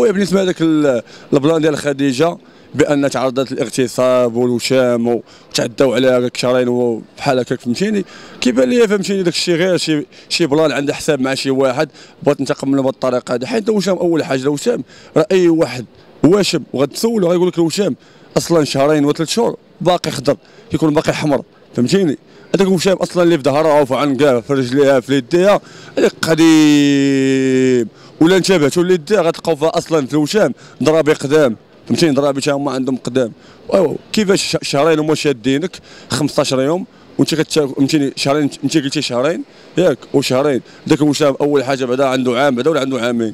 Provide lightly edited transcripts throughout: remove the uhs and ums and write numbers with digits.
المهم بالنسبه لهذاك البلان ديال خديجه بان تعرضت للاغتصاب والوشام وتعداو عليها هكاك شهرين بحال هكاك فهمتيني. كيبان لي فهمتيني داك الشيء غير شي بلان عنده حساب مع شي واحد بغات تنتقم منه بهذه الطريقه هذه. حيت الوشام اول حاجه الوشام راه اي واحد واشم وغتسولو غيقول لك الوشام اصلا شهرين و3 شهور باقي خضر كيكون باقي حمر فهمتيني. هذاك الوشام اصلا اللي في ظهرها وفي عنقها في رجليها في يديها هذاك قديم ولا انتبهتوا ليديها غتلقاو فيها اصلا في الوشام ضرابي قدام فهمتيني. ضرابي تا هما عندهم قدام. كيفاش شهرين هما شادينك 15 يوم وانت فهمتيني شهرين انت قلتي شهرين ياك وشهرين ذاك الوشام اول حاجه بعدا عنده عام بعدا ولا عنده عامين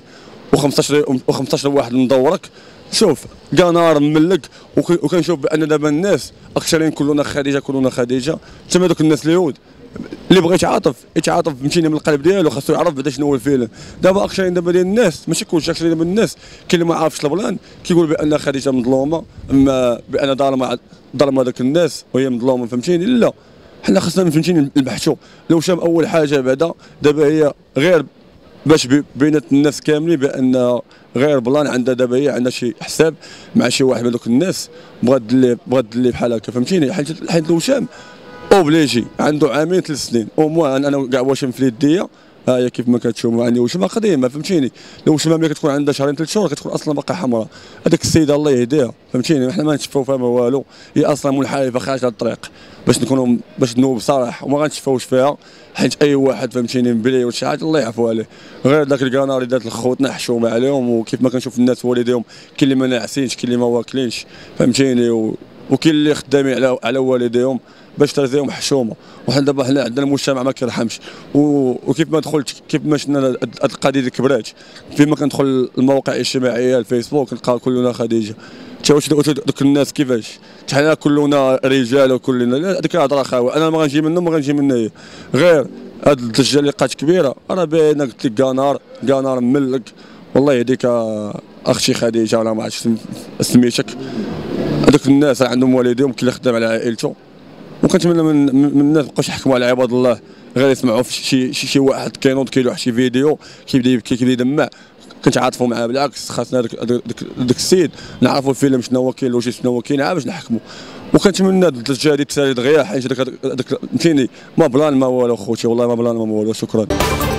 و15 واحد مدورك. شوف كاع نهار مملك وكنشوف بان دابا الناس اكثرين كلنا خديجه تما دوك الناس اليهود اللي بغى يتعاطف فهمتيني من القلب ديالو خاصو يعرف بعدا شنو هو الفيلم. دابا اكثرين دابا ديال الناس ماشي كلشي اكثرين دابا الناس كاين اللي ما عارفش البلان كيقول بان خديجه مظلومه اما بان ظلم هذاك الناس وهي مظلومه فهمتيني. لا حنا خاصنا فهمتيني نبحثوا لو شام اول حاجه بعدا دابا هي غير باش بينات الناس كاملين بان غير بلان عندها دابا هي عندها شي حساب مع شي واحد من دوك الناس بغات دلي بحال هكا فهمتيني. حيت الوشام اوبليجي عنده عامين 3 سنين انا كاع واشم في يديا ها هي كيف ما كتشوفوا عندي وشمه قديمه فهمتيني. الوشمه ملي كتكون عندها شهرين 3 شهور كتكون اصلا باقا حمراء. هذيك السيده الله يهديها فهمتيني حنا ما نتشفاو فيها ما والو هي اصلا منحرفه خارجه الطريق باش نوب صراحه وما غنتشفاوش فيها. حيت اي واحد فهمتيني مبلي ولا شي حاجه الله يعفو عليه غير داك الكناري دات الخوتنا حشومه عليهم. وكيف ما كنشوف الناس والديهم كاين اللي ما ناعسينش كاين اللي ما واكلينش فهمتيني وكاين اللي خدامين على والديهم باش ترزيهم حشومه. وحنا دابا عندنا المجتمع ما كيرحمش وكيف ما دخلت كيف ما شفنا هاد القضيه اللي كبرات فيما كندخل المواقع الاجتماعيه الفيسبوك نلقى كلنا خديجه. تا واش دوك الناس كيفاش حنا كلنا رجال وكلنا هذيك الهضره خاوه. انا ما غنجي منهم ما غنجي منها غير هاد الضجه اللي بقات كبيره راه باينه. قلت لك كانار مملك والله يهديك اختي خديجه ولا ما عرفتش سميتك. هذوك الناس عندهم والديهم كل خدام على عائلته وكنتمنى من الناس ما يبقاوش يحكموا على عباد الله غير يسمعوا في شي واحد كينوض كيلوح شي فيديو كيبدا يبكي كيبدا يدمع كنتعاطفوا معاه. بالعكس خاصنا داك السيد نعرفوا الفيلم شنو هو كاين الوجه شنو هو كاين عاد باش نحكموا. وكنتمنى الدرجه هذه تسالي دغيا حيت داك فهمتيني ما بلان ما والو خوتي والله ما بلان ما والو. شكرا.